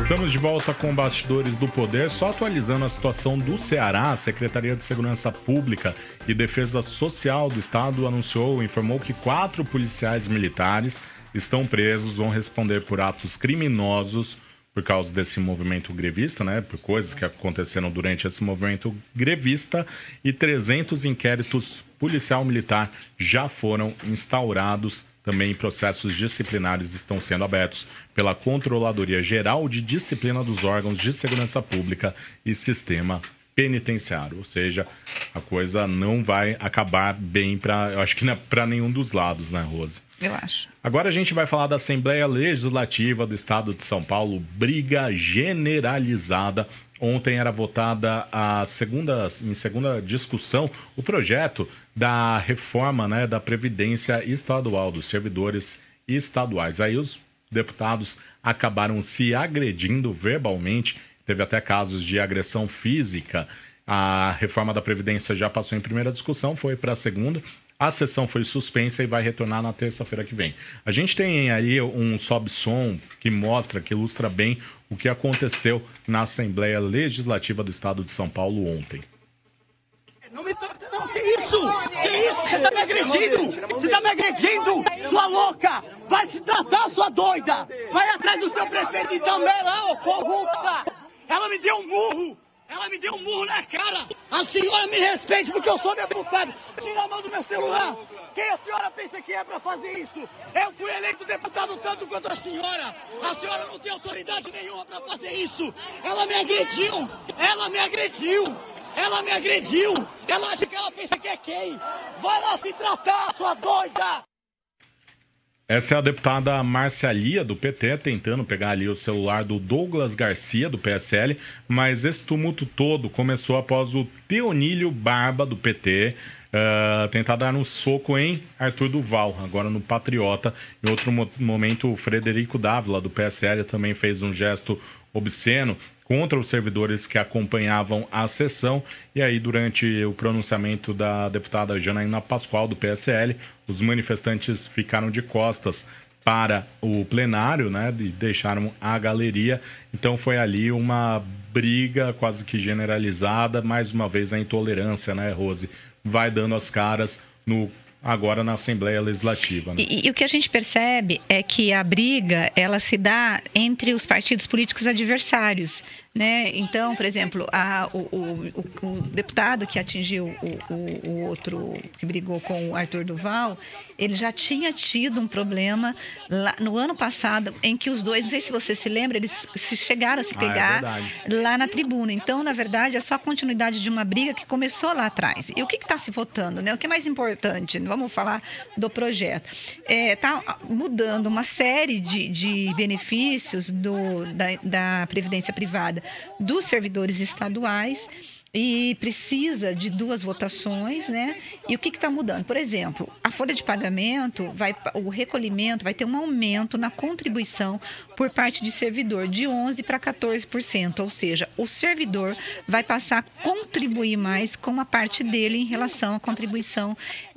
Estamos de volta com Bastidores do Poder. Só atualizando a situação do Ceará, a Secretaria de Segurança Pública e Defesa Social do Estado informou que 4 policiais militares estão presos, vão responder por atos criminosos por causa desse movimento grevista, né? Por coisas que aconteceram durante esse movimento grevista, e 300 inquéritos policial-militar já foram instaurados. Também processos disciplinares estão sendo abertos pela Controladoria Geral de Disciplina dos Órgãos de Segurança Pública e Sistema Penitenciário. Ou seja, a coisa não vai acabar bem eu acho que para nenhum dos lados, né, Rose? Eu acho. Agora a gente vai falar da Assembleia Legislativa do Estado de São Paulo, briga generalizada. Ontem era votada em segunda discussão o projeto da reforma, né, da Previdência Estadual, dos servidores estaduais. Aí os deputados acabaram se agredindo verbalmente, teve até casos de agressão física. A reforma da Previdência já passou em primeira discussão, foi para a segunda. A sessão foi suspensa e vai retornar na terça-feira que vem. A gente tem aí um sobe-som que ilustra bem o que aconteceu na Assembleia Legislativa do Estado de São Paulo ontem. Não me toca, não! Que isso? Que isso? Você tá me agredindo? Você tá me agredindo? Sua louca! Vai se tratar, sua doida! Vai atrás do seu prefeito também lá, ô corrupta! Ela me deu um murro! Ela me deu um murro na cara! A senhora me respeite porque eu sou deputado! Tira a mão do meu celular! Quem a senhora pensa que é pra fazer isso? Eu fui eleito deputado tanto quanto a senhora! A senhora não tem autoridade nenhuma pra fazer isso! Ela me agrediu! Ela me agrediu! Ela me agrediu! Ela acha que ela pensa que é quem? Vai lá se tratar, sua doida! Essa é a deputada Márcia Lia, do PT, tentando pegar ali o celular do Douglas Garcia, do PSL, mas esse tumulto todo começou após o Teonílio Barba, do PT, tentar dar um soco em Arthur Duval, agora no Patriota. Em outro momento, o Frederico Dávila, do PSL, também fez um gesto obsceno contra os servidores que acompanhavam a sessão. E aí, durante o pronunciamento da deputada Janaína Pascoal, do PSL, os manifestantes ficaram de costas para o plenário, né, e deixaram a galeria. Então foi ali uma briga quase que generalizada. Mais uma vez a intolerância, né, Rose, vai dando as caras agora na Assembleia Legislativa. Né? E o que a gente percebe é que a briga, ela se entre os partidos políticos adversários, né? Então, por exemplo, o deputado que atingiu o outro, que brigou com o Arthur Duval, ele já tinha tido um problema lá no ano passado, em que os dois, não sei se você se lembra, eles chegaram a se pegar lá na tribuna. Então, na verdade, é só a continuidade de uma briga que começou lá atrás. E o que está se votando, né? O que é mais importante? Vamos falar do projeto. Está mudando uma série de benefícios da Previdência Privada dos servidores estaduais, e precisa de 2 votações, né? E o que está mudando? Por exemplo, a folha de pagamento, o recolhimento vai ter um aumento na contribuição por parte de servidor de 11% para 14%, ou seja, o servidor vai passar a contribuir mais com a parte dele em relação à contribuição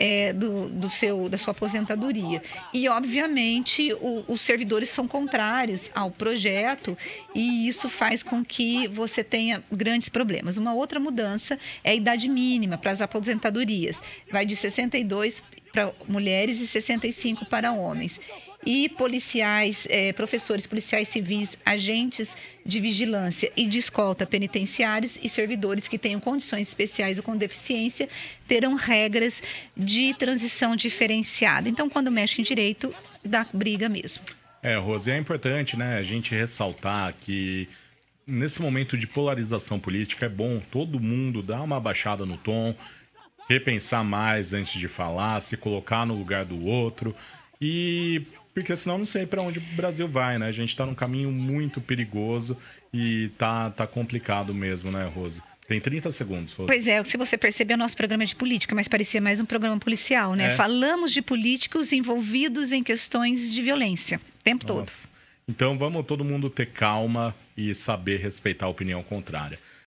da sua aposentadoria. E, obviamente, os servidores são contrários ao projeto, e isso faz com que você tenha grandes problemas. Uma outra mudança é a idade mínima para as aposentadorias. Vai de 62 para mulheres e 65 para homens. E policiais, professores policiais civis, agentes de vigilância e de escolta penitenciários e servidores que tenham condições especiais ou com deficiência terão regras de transição diferenciada. Então, quando mexe em direito, dá briga mesmo. Rose, é importante, né, a gente ressaltar que nesse momento de polarização política é bom todo mundo dar uma baixada no tom, repensar mais antes de falar, se colocar no lugar do outro, porque senão não sei para onde o Brasil vai, né? A gente está num caminho muito perigoso e tá complicado mesmo, né, Rose? Tem 30 segundos. Rose. Pois é, se você perceber, o nosso programa é de política, mas parecia mais um programa policial, né? Falamos de políticos envolvidos em questões de violência o tempo todo. Então vamos todo mundo ter calma e saber respeitar a opinião contrária.